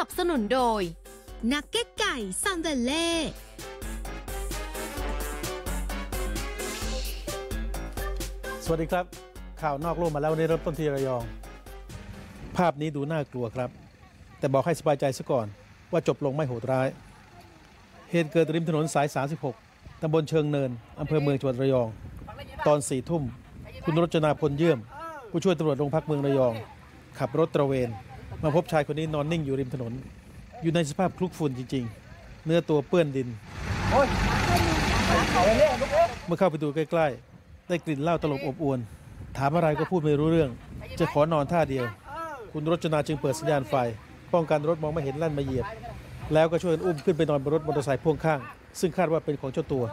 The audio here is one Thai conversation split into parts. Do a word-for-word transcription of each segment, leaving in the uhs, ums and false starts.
นับสนุนโดยนักเก็ตไก่ซัมเวลเล่สวัสดีครับข่าวนอกโลกมาแล้วในเริ่มต้นที่ระยองภาพนี้ดูน่ากลัวครับแต่บอกให้สบายใจซะก่อนว่าจบลงไม่โหดร้ายเหตุเกิดริมถนนสายสามสิบหกตำบลเชิงเนินอำเภอเมืองจังหวัดระยองตอนสี่ทุ่มคุณรจนาพลเยี่ยมผู้ช่วยตำรวจโรงพักเมืองระยองขับรถตระเวนมาพบชายคนนี้นอนนิ่งอยู่ริมถนนอยู่ในสภาพคลุกฝุ่นจริงๆเนื้อตัวเปื้อนดินเมื่อเข้าไปดูใกล้ๆได้กลิ่นเหล้าตลบอบอวนถามอะไรก็พูดไม่รู้เรื่องจะขอนอนท่าเดียวคุณรจนาจึงเปิดสัญญาณไฟป้องกันรถมองไม่เห็นลั่นมาเหยียบแล้วก็ช่วยอุ้มขึ้นไปนอนบนรถมอเตอร์ไซค์พ่วงข้างซึ่งคาดว่าเป็นของเจ้าตัว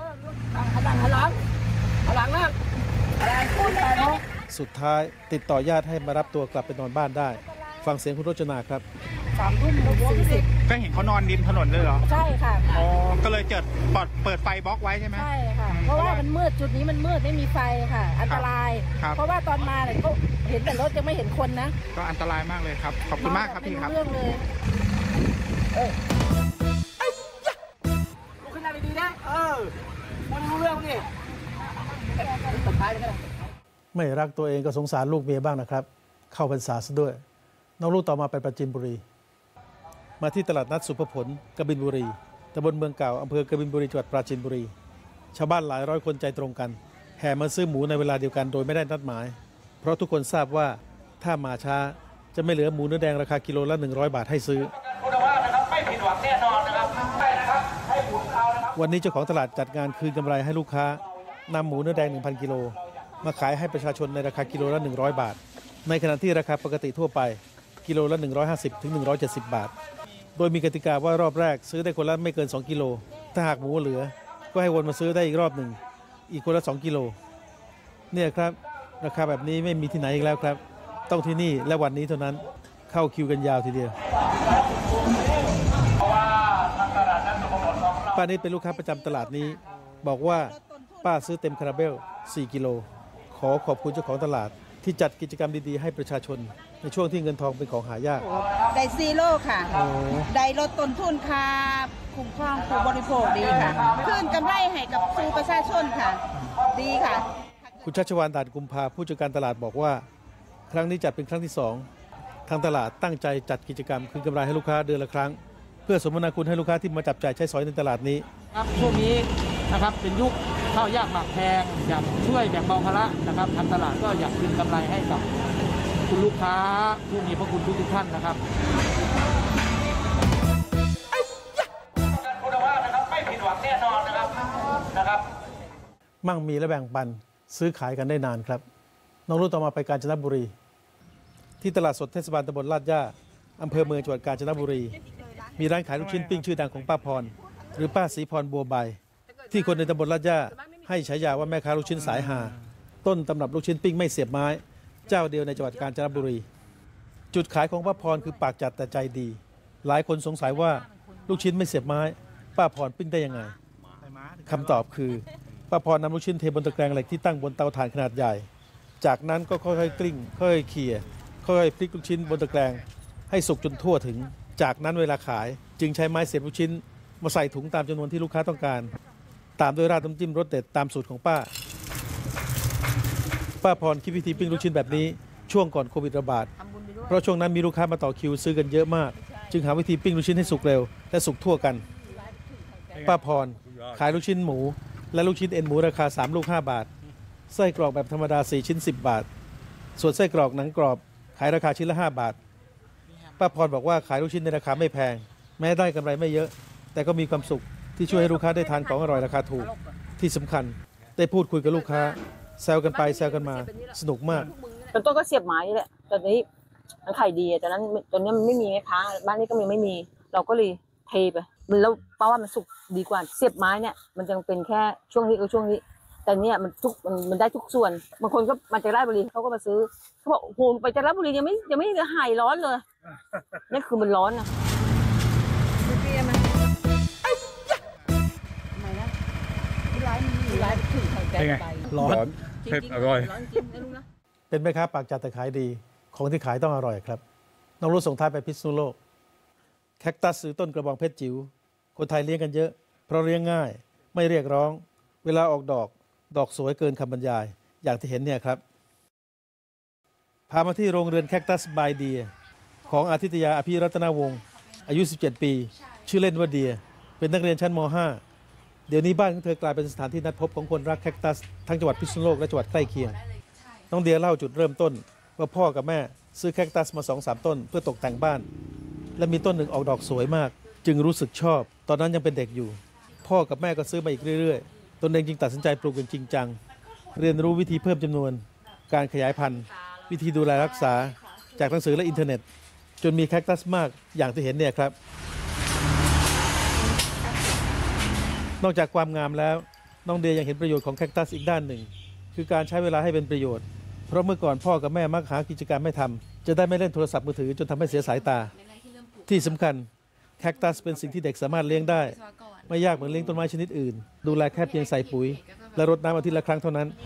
สุดท้ายติดต่อญาติให้มารับตัวกลับไปนอนบ้านได้ฟังเสียงคุณรจนาครับสามทุ่มสี่สิบก็เห็นเขานอนริมถนนเลยเหรอใช่ค่ะอ๋อก็เลยเจิดเปิดเปิดไฟบล็อกไว้ใช่ไหมใช่ค่ะเพราะว่ามันมืดจุดนี้มันมืดไม่มีไฟค่ะอันตรายเพราะว่าตอนมาเนี่ยก็เห็นแต่รถยังไม่เห็นคนนะก็อันตรายมากเลยครับขอบคุณมากครับพี่ครับเรื่องเลยเออลุกขึ้นมาดีๆนะเออมันรู้เรื่องนี่สุดท้ายเลยไม่รักตัวเองก็สงสารลูกเมียบ้างนะครับเข้าพรรษาซะด้วยน้องลูกต่อมาไปปราจีนบุรีมาที่ตลาดนัดสุภผลกบินบุรีตำบลเมืองเก่าอำเภอกบินบุรีจังหวัดปราจีนบุรีชาวบ้านหลายร้อยคนใจตรงกันแห่มาซื้อหมูในเวลาเดียวกันโดยไม่ได้นัดหมายเพราะทุกคนทราบว่าถ้ามาช้าจะไม่เหลือหมูเนื้อแดงราคากิโลละหนึ่งร้อยบาทให้ซื้อวันนี้เจ้าของตลาดจัดงานคืนกำไรให้ลูกค้านำหมูเนื้อแดง หนึ่งพัน กิโลมาขายให้ประชาชนในราคากิโลละหนึ่งร้อยบาทในขณะที่ราคาปกติทั่วไปกิโลละหนึ่งร้อยห้าสิบถึงหนึ่งร้อยเจ็ดสิบบาทโดยมีกติกาว่ารอบแรกซื้อได้คนละไม่เกินสองกิโลถ้าหากหมูเหลือก็ให้วนมาซื้อได้อีกรอบหนึ่งอีกคนละสองกิโลเนี่ยครับราคาแบบนี้ไม่มีที่ไหนอีกแล้วครับต้องที่นี่และวันนี้เท่านั้นเข้าคิวกันยาวทีเดียวป้านี่เป็นลูกค้าประจำตลาดนี้บอกว่าป้าซื้อเต็มคาราเบลสี่กิโลขอขอบคุณเจ้าของตลาดที่จัดกิจกรรมดีๆให้ประชาชนในช่วงที่เงินทองเป็นของหายากได้ซีโร่ค่ะได้ลดต้นทุนค่ะคุ้มครองผู้บริโภคดีค่ะคืนกำไรให้กับสู่ประชาชนค่ะดีค่ะคุณชัชวาลด่านกุมภาผู้จัดการตลาดบอกว่าครั้งนี้จัดเป็นครั้งที่สองทางตลาดตั้งใจจัดกิจกรรมคืนกำไรให้ลูกค้าเดือนละครั้งเพื่อสมนาคุณให้ลูกค้าที่มาจับจ่ายใช้สอยในตลาดนี้ครับช่วงนี้นะครับเป็นยุคข้าวยากหมากแพงอยากช่วยแบ่งเบาภาระนะครับทางตลาดก็อยากคืนกำไรให้กับคุณลูกค้าผู้มีพระคุณทุกท่านนะครับคุณภาพนะครับไม่ผิดหวังแน่นอนนะครับนะครับมั่งมีและแบ่งปันซื้อขายกันได้นานครับน้องรุ่นต่อมาไปกาญจนบุรีที่ตลาดสดเทศบาลตำบลลาดย่าอำเภอเมืองจังหวัดกาญจนบุรีมีร้านขายลูกชิ้นปิ้งชื่อดังของป้าพรหรือป้าศรีพรบัวใบที่คนในตำบลลาดย่าให้ฉายาว่าแม่ค้าลูกชิ้นสายหาต้นตำรับลูกชิ้นปิ้งไม่เสียบไม้เจ้าเดียวในจังหวัดกาญจนบุรีจุดขายของป้าพรคือปากจัดแต่ใจดีหลายคนสงสัยว่าลูกชิ้นไม่เสียบไม้ป้าพรปิ้งได้ยังไงคำตอบคือป้าพรนำลูกชิ้นเทบนตะแกรงเหล็กที่ตั้งบนเตาถ่านขนาดใหญ่จากนั้นก็ค่อยๆกลิ้งค่อยๆเขี่ยค่อยๆพลิกลูกชิ้นบนตะแกรงให้สุกจนทั่วถึงจากนั้นเวลาขายจึงใช้ไม้เสียบลูกชิ้นมาใส่ถุงตามจำนวนที่ลูกค้าต้องการตามด้วยราดน้ำจิ้มรสเด็ดตามสูตรของป้าป้าพรคิดวิธีปิ้งลูกชิ้นแบบนี้ช่วงก่อนโควิดระบาดเพราะช่วงนั้นมีลูกค้ามาต่อคิวซื้อกันเยอะมากจึงหาวิธีปิ้งลูกชิ้นให้สุกเร็วและสุกทั่วกันป้าพรขายลูกชิ้นหมูและลูกชิ้นเอ็นหมูราคาสามลูกห้าบาทไส้กรอกแบบธรรมดาสี่ชิ้นสิบบาทส่วนไส้กรอกหนังกรอบขายราคาชิ้นละห้าบาทป้าพรบอกว่าขายลูกชิ้นในราคาไม่แพงแม้ได้กำไรไม่เยอะแต่ก็มีความสุขที่ช่วยให้ลูกค้าได้ทานของอร่อยราคาถูกที่สำคัญได้พูดคุยกับลูกค้าแซวกันไปแซวกันมาสนุกมากตอนต้นก็เสียบไม้แหละตอนนี้มันขายดีตอนนั้นตอนนี้มันไม่มีแม่ค้าบ้านนี้ก็มีไม่มีเราก็เลยเทไปมันแล้วเพราะว่ามันสุกดีกว่าเสียบไม้เนี่ยมันยังเป็นแค่ช่วงนี้กับช่วงนี้แต่เนี่ยมันทุกมันมันได้ทุกส่วนบางคนก็มาจากราชบุรีเขาก็มาซื้อเขาบอกโหไปจากราชบุรียังไม่ยังไม่หายร้อนเลยนี่คือมันร้อนนะร้อนเผ็ดอร่อยเป็นแม่ค้าปากจัดแต่ขายดีของที่ขายต้องอร่อยครับน้องรุ่ส่งท้ายไปพิษณุโลกแคคตัสหรือต้นกระบองเพชรจิ๋วคนไทยเลี้ยงกันเยอะเพราะเลี้ยงง่ายไม่เรียกร้องเวลาออกดอกดอกสวยเกินคำบรรยายอย่างที่เห็นเนี่ยครับพามาที่โรงเรือนแคคตัสบายเดียของอาทิตยาอภิรัตนวงศ์อายุสิบเจ็ดปีชื่อเล่นว่าเดียเป็นนักเรียนชั้นม ห้า เดี๋ยวนี้บ้านของเธอกลายเป็นสถานที่นัดพบของคนรักแคคตัสทั้งจังหวัดพิษณุโลกและจังหวัดใกล้เคียงน้องเดียเล่าจุดเริ่มต้นว่าพ่อกับแม่ซื้อแคคตัสมา สองสาม ต้นเพื่อตกแต่งบ้านและมีต้นหนึ่งออกดอกสวยมากจึงรู้สึกชอบตอนนั้นยังเป็นเด็กอยู่พ่อกับแม่ก็ซื้อมาอีกเรื่อยๆตนเองจึงตัดสินใจปลูกอย่างจริงจังเรียนรู้วิธีเพิ่มจำนวนการขยายพันธุ์วิธีดูแลรักษาจากหนังสือและอินเทอร์เน็ตจนมีแคคตัสมากอย่างที่เห็นเนี่ยครับนอกจากความงามแล้วน้องเดียยังเห็นประโยชน์ของแคคตัสอีกด้านหนึ่งคือการใช้เวลาให้เป็นประโยชน์เพราะเมื่อก่อนพ่อกับแม่มักหากิจกรรมไม่ทำจะได้ไม่เล่นโทรศัพท์มือถือจนทำให้เสียสายตาที่สำคัญแคคตัสเป็นสิ่งที่เด็กสามารถเลี้ยงได้ไม่ยากเหมือนเลี้ยงต้นไม้ชนิดอื่นดูแลแค่เพียงใส่ปุ๋ยและรดน้ำอาทิตย์ละครั้งเท่านั้น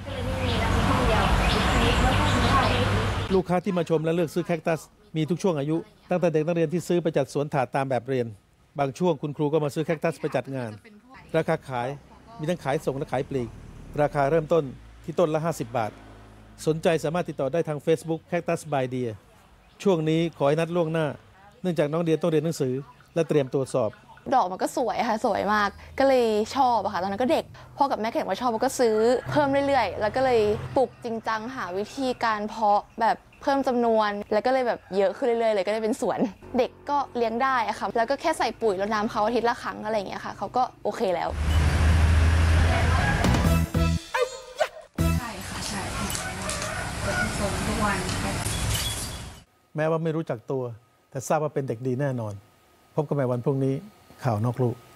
ลูกค้าที่มาชมและเลือกซื้อแคคตัสมีทุกช่วงอายุตั้งแต่เด็กนักเรียนที่ซื้อไปจัดสวนถาดตามแบบเรียนบางช่วงคุณครูก็มาซื้อแคคตัสไปจัดงานราคาขายมีทั้งขายส่งและขายปลีกราคาเริ่มต้นที่ต้นละห้าสิบบาทสนใจสามารถติดต่อได้ทาง Facebook Cactus by Deer ช่วงนี้ขอให้นัดล่วงหน้าเนื่องจากน้องเดียต้องเรียนหนังสือและเตรียมตัวสอบดอกมันก็สวยค่ะสวยมากก็เลยชอบอะค่ะตอนนั้นก็เด็กพ่อกับแม่เห็นว่าชอบก็ซื้อเพิ่มเรื่อยๆแล้วก็เลยปลูกจริงจังหาวิธีการเพาะแบบเพิ่มจำนวนแล้วก็เลยแบบเยอะขึ้นเรื่อยๆเลยก็เลยเป็นสวนเด็กก็เลี้ยงได้อะค่ะแล้วก็แค่ใส่ปุ๋ยรดน้ำเขาอาทิตย์ละครั้งอะไรอย่างเงี้ยค่ะเขาก็โอเคแล้วใช่ค่ะใช่จะผสมทุกวันแม้ว่าไม่รู้จักตัวแต่ทราบว่าเป็นเด็กดีแน่นอนพบกันใหม่วันพรุ่งนี้ข่าวนอกลู่